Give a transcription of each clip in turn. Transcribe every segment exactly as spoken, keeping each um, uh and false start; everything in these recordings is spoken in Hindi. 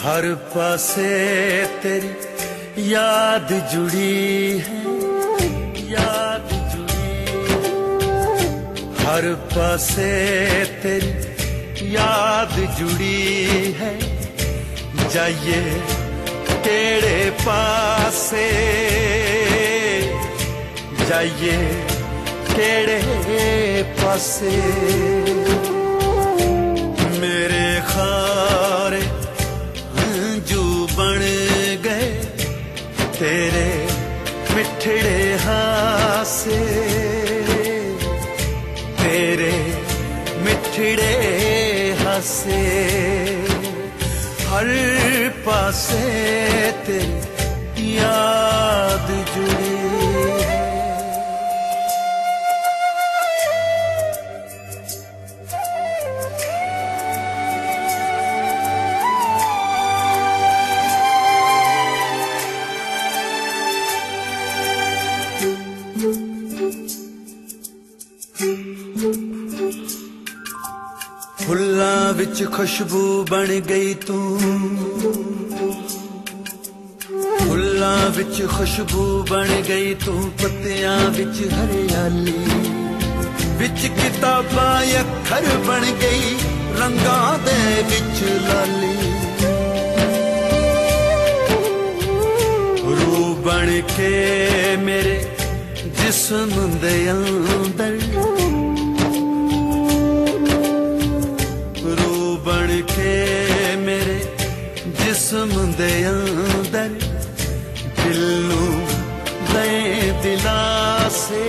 हर पासे तेरी याद जुड़ी है, याद जुड़ी हर पासे तेरी याद जुड़ी है। जाइए केड़े पासे, जाइए केड़े पासे। मेरे खारे हंजू बन गए तेरे मिठड़े हासे, तेरे मिठड़े हासे। हर पासे तेरी याद जुड़ी है। फुल्लां विच खुशबू बन गई तू, फुल्लां विच खुशबू बन गई तू। पत्तियां विच हरियाली, विच किताबां अखर बन गई रंगां दे विच लाली। रूह बन के मेरे जिस्म दे अंदर, मेरे जिस्म दे अंदर। दिल नू दे दिलासे,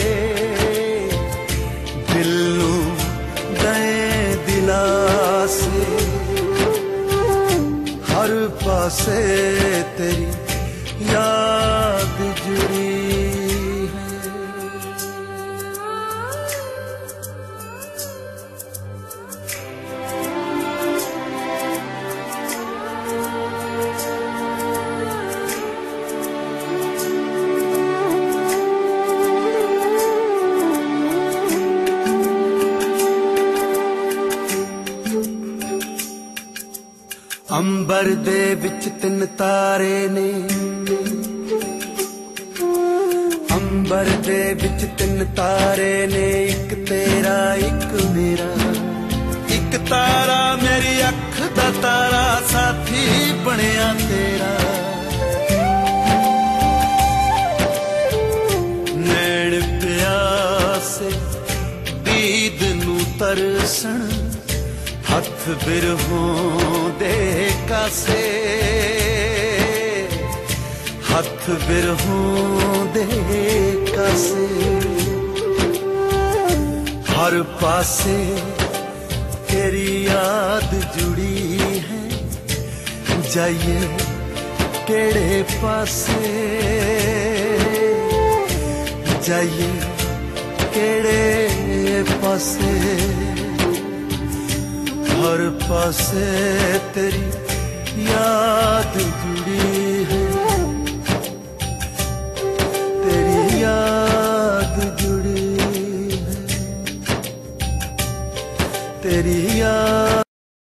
दिल नू दे दिलासे। हर पासे तेरी याद जुड़ी अंबर दे विच तिन तारे ने, अंबर दे विच तिन तारे ने। एक तेरा एक मेरा, एक तारा मेरी अख दा तारा साथी बनिया तेरा। नैन प्यासे दीद नू तरसन, हथ बिरहों दे कासे, हथ बिरहों दे कासे। हर पासे तेरी याद जुड़ी है। जाइए केड़े पासे, जाइए केड़े पासे। हर पासे तेरी याद